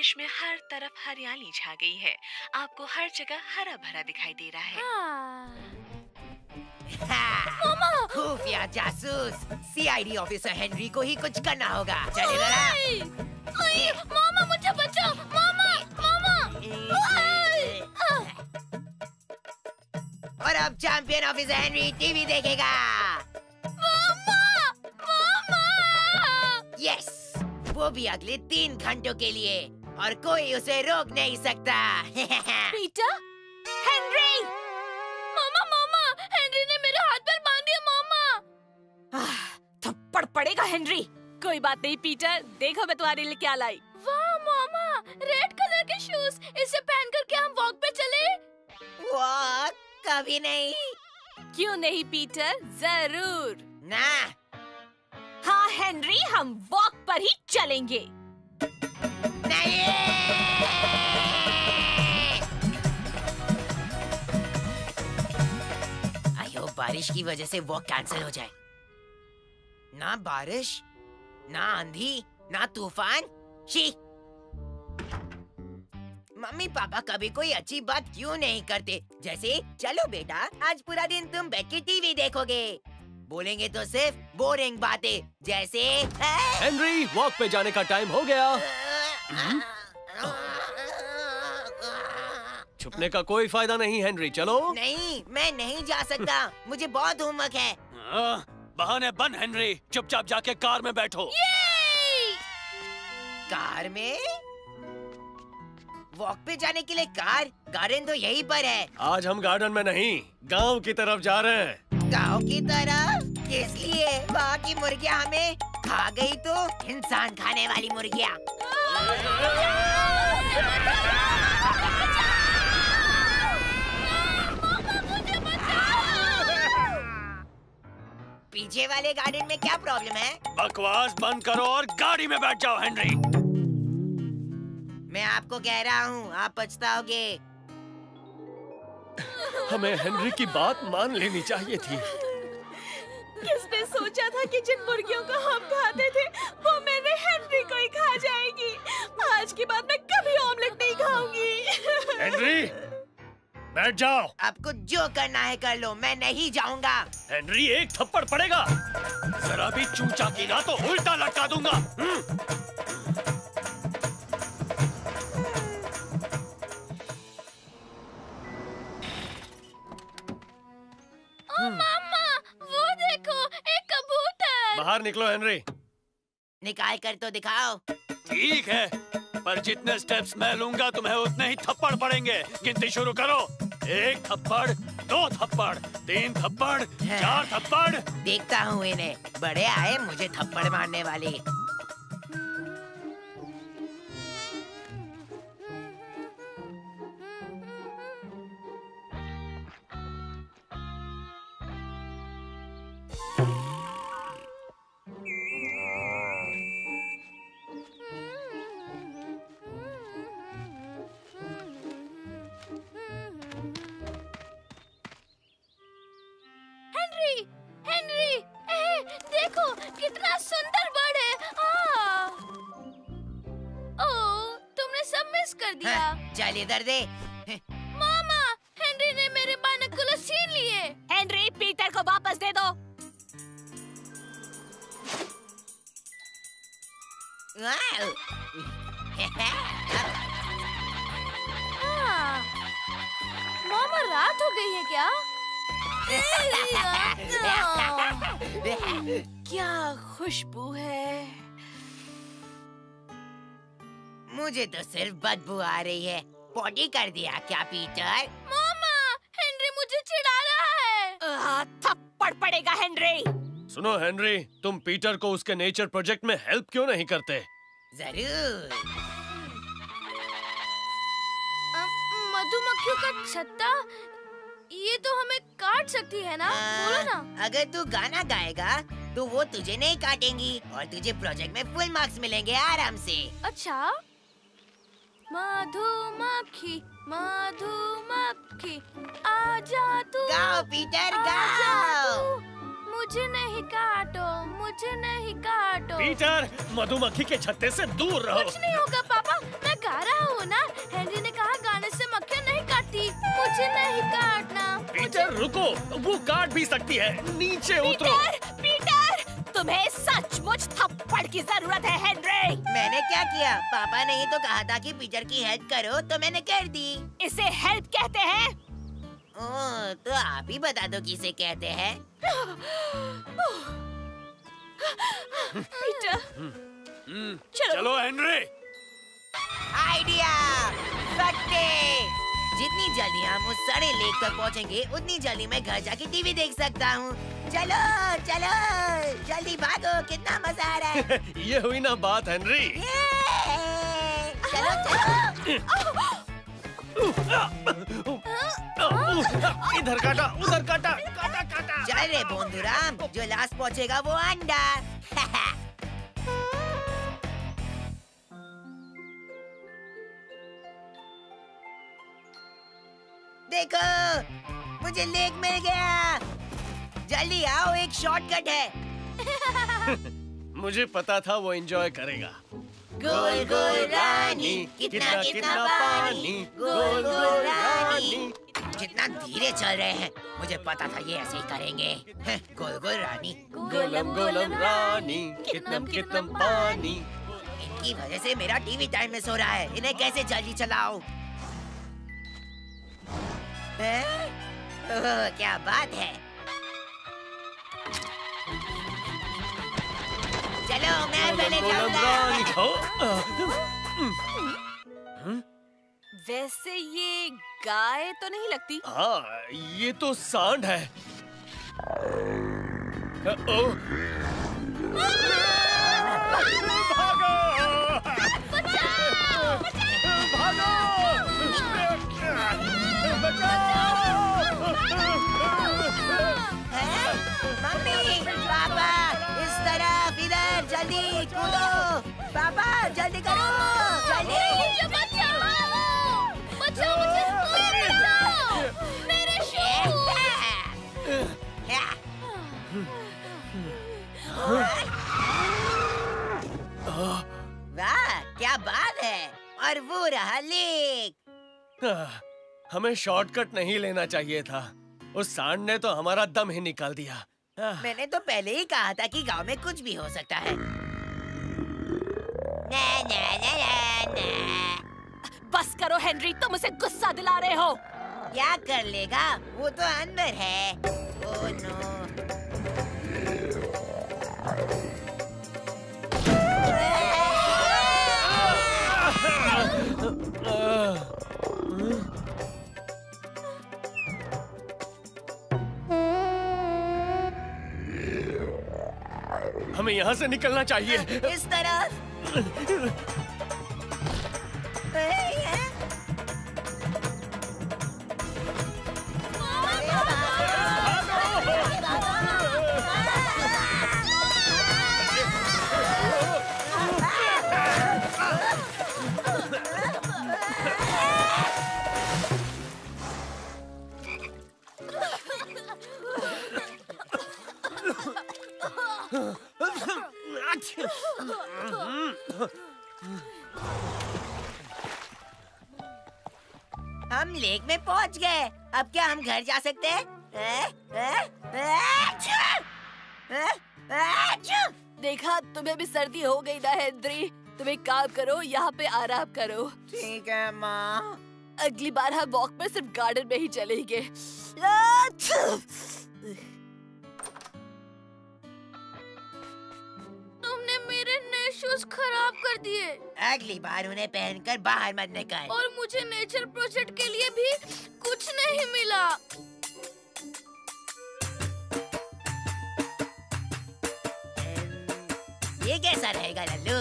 बारिश में हर तरफ हरियाली छा गई है। आपको हर जगह हरा भरा दिखाई दे रहा है। मामा! खुफिया जासूस सीआईडी ऑफिसर हेनरी को ही कुछ करना होगा। चले जरा। मामा मुझे बचाओ! मामा! मामा! और अब चैंपियन ऑफिसर हेनरी टीवी देखेगा। मामा! मामा! यस, वो भी अगले 3 घंटों के लिए, और कोई उसे रोक नहीं सकता। पीटर? हेनरी! मामा! मामा! हेनरी ने मेरे हाथ पर बांध दिया। मामा! थप्पड़ पड़ेगा हेनरी। कोई बात नहीं पीटर, देखो मैं तुम्हारे लिए क्या लाई। वाह मामा, रेड कलर के शूज। इसे पहनकर क्या हम वॉक पे चले? वॉक? कभी नहीं। क्यों नहीं पीटर, जरूर। ना। हाँ हेनरी, हम वॉक पर ही चलेंगे। नहीं। आयो, बारिश की वजह से वॉक कैंसिल हो जाए। ना बारिश, ना आंधी, ना तूफान। शी। मम्मी पापा कभी कोई अच्छी बात क्यों नहीं करते? जैसे, चलो बेटा आज पूरा दिन तुम बैठ के टीवी देखोगे। बोलेंगे तो सिर्फ बोरिंग बातें, जैसे हेनरी, वॉक पे जाने का टाइम हो गया। छुपने का कोई फायदा नहीं हेनरी, चलो। नहीं, मैं नहीं जा सकता। मुझे बहुत होमवर्क है। बहाने बंद हेनरी, चुपचाप जाके कार में बैठो। कार में? वॉक पे जाने के लिए कार? गार्डन तो यहीं पर है। आज हम गार्डन में नहीं, गांव की तरफ जा रहे हैं। गांव की तरफ? किस लिए? वहाँ की मुर्गियाँ हमें खा गई तो? इंसान खाने वाली मुर्गियाँ। पीछे वाले गार्डन में क्या प्रॉब्लम है? बकवास बंद करो और गाड़ी में बैठ जाओ हेनरी। मैं आपको कह रहा हूँ, आप पछताओगे। हमें हेनरी की बात मान लेनी चाहिए थी। किसने सोचा था कि जिन मुर्गियों को हम खाते थे वो मेरे हेनरी को ही खा जाएगी। आज के बाद मैं कभी ऑमलेट नहीं खाऊंगी। हेनरी, बैठ जाओ। आपको जो करना है कर लो, मैं नहीं जाऊंगा। हेनरी, एक थप्पड़ पड़ेगा। जरा भी चूचा की ना तो उल्टा लटका दूंगा। मामा, वो देखो, एक कबूतर। बाहर निकलो हेनरी। निकाल कर तो दिखाओ। ठीक है, पर जितने स्टेप्स मैं लूंगा तुम्हें उतने ही थप्पड़ पड़ेंगे। गिनती शुरू करो। 1 थप्पड़, 2 थप्पड़, 3 थप्पड़, 4 थप्पड़। देखता हूँ इन्हें, बड़े आए मुझे थप्पड़ मारने वाले। देखो कितना सुंदर बर्ड है। ओह, तुमने सब मिस कर दिया। चल इधर दे। मामा, हेनरी ने मेरे बाइनोकुलर छीन लिए। हेनरी, पीटर को वापस दे दो। मामा, रात हो गई है क्या? क्या खुशबू है। मुझे तो सिर्फ बदबू आ रही है। पॉटी कर दिया क्या पीटर? मामा, हेनरी मुझे चिढ़ा रहा है। थप्पड़ पड़ेगा हेनरी। सुनो हेनरी, तुम पीटर को उसके नेचर प्रोजेक्ट में हेल्प क्यों नहीं करते? जरूर। मधुमक्खियों का छत्ता, ये तो हमें काट सकती है ना? बोलो ना। अगर तू गाना गाएगा तो वो तुझे नहीं काटेंगी और तुझे प्रोजेक्ट में फुल मार्क्स मिलेंगे आराम से। अच्छा, मधुमक्खी मधुमक्खी आजा तू। गाओ पीटर, गाओ। मुझे नहीं काटो, मुझे नहीं काटो। पीटर, मधुमक्खी के छत्ते से दूर रहो। कुछ नहीं होगा पापा, मैं मैं गा रहा हूँ ना। हेनरी ने कहा गाने से मक्खियाँ नहीं काटती। मुझे नहीं काटना। पीटर रुको, वो काट भी सकती है। नीचे उतरो। पीटर, तुम्हें सचमुच थप्पड़ की जरूरत है हेनरी। मैंने क्या किया? पापा ने ही तो कहा था कि पीटर की हेल्प करो, तो मैंने कर दी। इसे हेल्प कहते हैं। ओह, तो आप ही बता दो किसे कहते हैं। पीटर, चलो हेनरी। आइडिया! फट्टे! जितनी जल्दी हम उस सड़े लेक तक पहुंचेंगे, उतनी जल्दी मैं घर जाके टीवी देख सकता हूँ। चलो चलो जल्दी भागो, कितना मजा आ रहा है। ये हुई ना बात हेनरी। चलो चलो। इधर काटा, उधर काटा, काटा काटा। चल रे बोंदुराम, जो लास्ट पहुंचेगा वो अंडा। देखो, मुझे लेक मिल गया। जल्दी आओ, एक शॉर्टकट है। मुझे पता था वो एंजॉय करेगा। गोल गोल रानी, कितना कितना पानी, गोल गोल रानी। कितना धीरे चल रहे हैं, मुझे पता था ये ऐसे ही करेंगे। गोल गोल रानी, गोलम गोलम रानी, कितनम कितनम पानी। इनकी वजह से मेरा टीवी टाइम मिस हो रहा है। इन्हें कैसे जल्दी चलाओ? ओह, क्या बात है। चलो मैं पहले जाऊंगा। वैसे ये गाय तो नहीं लगती। हाँ, ये तो सांड है। ओ, भागो! भागो! मम्मी, पापा, इस तरफ, इधर, जल्दी कूदो। पापा, जल्दी करो, जल्दी। बचाओ मुझे, कोई बचाओ। मेरे शूज। वाह, क्या बात है। और वो रहा लेक। हमें शॉर्टकट नहीं लेना चाहिए था। उस सांड ने तो हमारा दम ही निकाल दिया। मैंने तो पहले ही कहा था कि गांव में कुछ भी हो सकता है। ना, ना, ना, ना, ना। बस करो हेनरी, तुम उसे गुस्सा दिला रहे हो। क्या कर लेगा, वो तो अंदर है। Oh no. हमें यहाँ से निकलना चाहिए। इस तरफ। हम लेक में पहुंच गए। अब क्या हम घर जा सकते हैं? देखा, तुम्हें भी सर्दी हो गई ना हेनरी। तुम एक काम करो, यहाँ पे आराम करो। ठीक है माँ। अगली बार हम वॉक में सिर्फ गार्डन में ही चलेंगे। तुमने मेरे नए शूज खराब कर दिए। अगली बार उन्हें पहनकर बाहर मत निकल। और मुझे नेचर प्रोजेक्ट के लिए भी कुछ नहीं मिला। ये कैसा रहेगा लल्लू?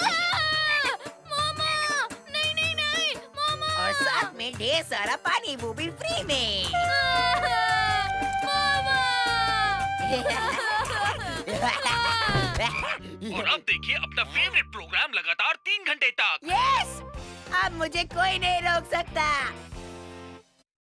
मामा, नहीं नहीं नहीं, मामा। और साथ में ढेर सारा पानी, वो भी फ्री में। मामा। और अब देखिए अपना फेवरेट प्रोग्राम लगातार 3 घंटे तक। यस! अब मुझे कोई नहीं रोक सकता।